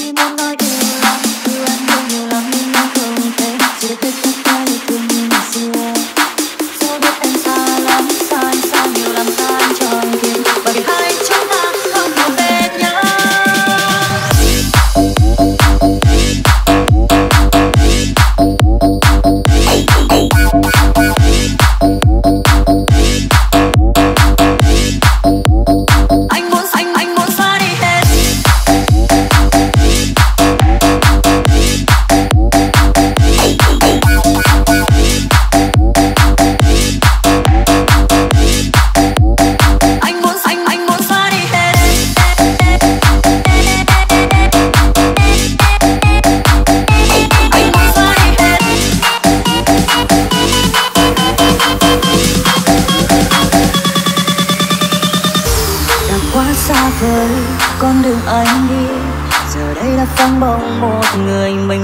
con đường anh đi giờ đây đã vắng bóng một người mình.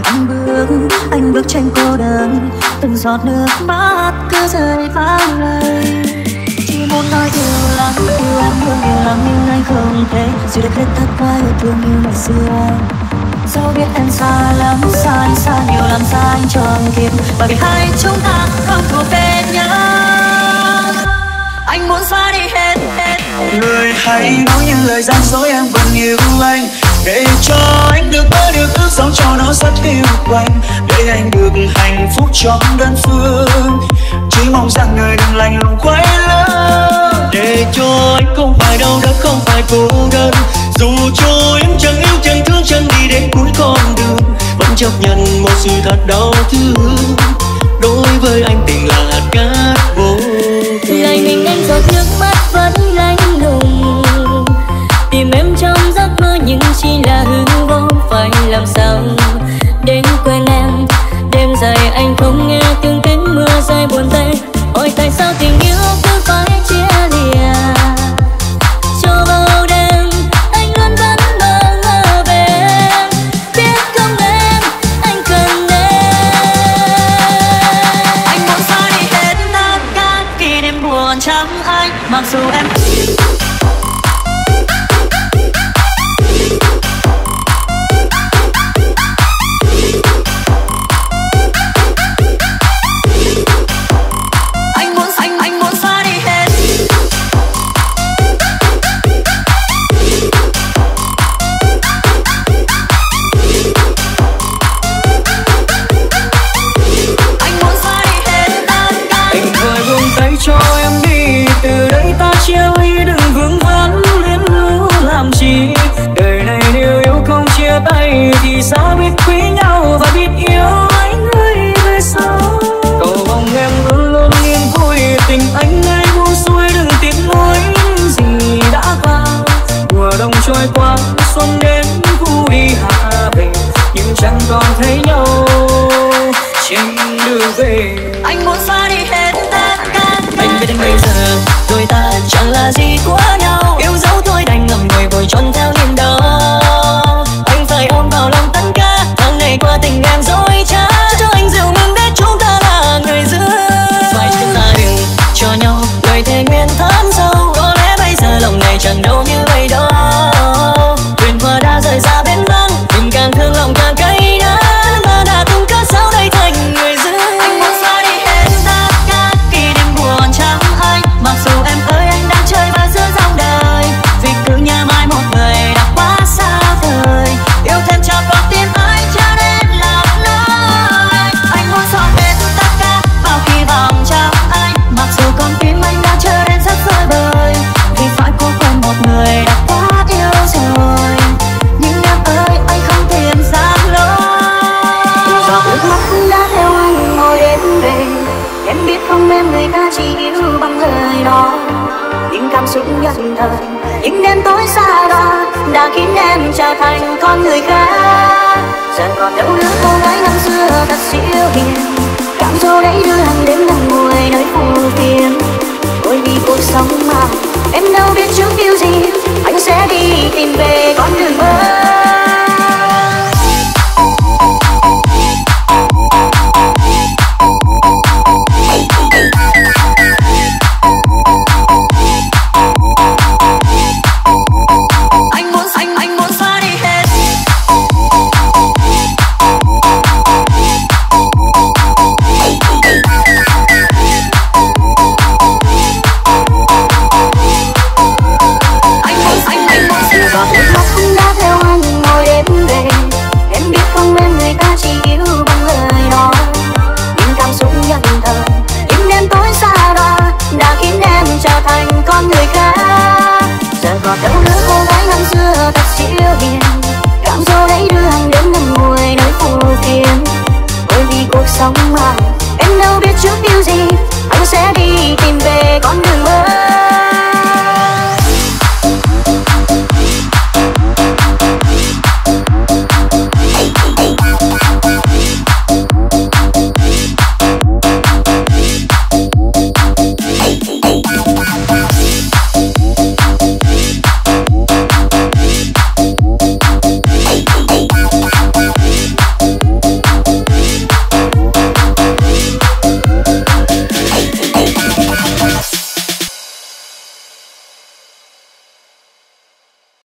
Anh bước trên cô đơn, từng giọt nước mắt cứ rơi vang lời. Chỉ muốn nói yêu lắm, yêu em thương yêu lắm nhưng anh không thể giữ được hết tất cả yêu thương như ngày xưa. Dẫu biết em xa lắm, xa anh xa nhiều lắm, xa anh trọn kiếp, bởi vì hai chúng ta không thuộc về nhau. Anh muốn xóa đi hết. Người hãy nói những lời gian dối em vẫn yêu anh, để cho anh được có được ước sống cho nó rất yêu quanh, để anh được hạnh phúc trong đơn phương. Chỉ mong rằng người đừng lạnh lùng quay lưng, để cho anh không phải đau đớn, không phải cô đơn. Dù cho em chẳng yêu chẳng thương chẳng đi đến cuối con đường, vẫn chấp nhận một sự thật đau thương. Đối với anh tình là hạt cát vô tình. Lại mình anh giọt nước mắt vẫn lạnh lùng, tìm em trong giấc mơ nhưng chỉ là hư vô. Phải làm sao đến quên em, đêm dài anh không nghe tiếng tiếng mưa rơi buồn tê. Ôi tại sao tình yêu cứ phải chia lìa, cho vào đêm anh luôn vẫn mơ ngơ về em. Biết không em, anh cần em. Anh muốn xóa đi hết tất cả kỷ niệm buồn trong anh, mặc dù em tay thì sao biết quý nhau và biết yêu anh người về sau. Cầu mong em luôn luôn niềm vui, tình anh ai buông xuôi đừng tiếc nuối những gì đã qua. Mùa đông trôi qua, xuân đến thu đi hạ về, nhưng chẳng còn thấy nhau trên đường về. Anh muốn xóa đi hết tất cả. Anh biết đến bây giờ đôi ta chẳng là gì của nhau, yêu dấu thôi đành ngậm ngùi vội trốn theo niềm đau. Phải ôm vào lòng tất cả tháng ngày qua tình em dối trá, cho anh rượu mừng biết chúng ta là người giữa. Phải chúng ta đừng cho nhau lời thề nguyện thắm sâu, có lẽ bây giờ lòng này chẳng đâu như vậy đâu. Thuyền hoa đã rời xa bến vắng, tình càng thương lòng càng cay đắng, mà đã từng cớ sao đây thành người giữa. Anh muốn xóa đi hết tất cả kỷ niệm buồn trong anh, mặc dù em ơi anh đang chơi và giữa dòng đời, vì cứ nhớ mãi một người đã quá xa vời. Yêu thêm cho con tim anh cho nên lạc lối. Anh muốn xóa hết tất cả bao hy vọng trong anh, mặc dù con tim anh đã trở nên rất vơi bời, vì phải cố quên một người đã quá yêu rồi. Nhưng em ơi anh không tìm ra lối. Giọt nước mắt đã theo anh ngồi đến về, em biết không em người ta chỉ yêu bằng lời nói. Những cảm xúc nhận thời, những đêm tối xa đọa đã khiến em trở thành con người khác. Giờ còn đâu nữa cô gái năm xưa thật siêu hiền, cảm dỗ đấy đưa anh đến nằm ngồi nơi phù phiền. Bởi vì cuộc sống mà em đâu biết trước điều gì, anh sẽ đi tìm về con đường mới. lòng mà. Em đâu biết trước yêu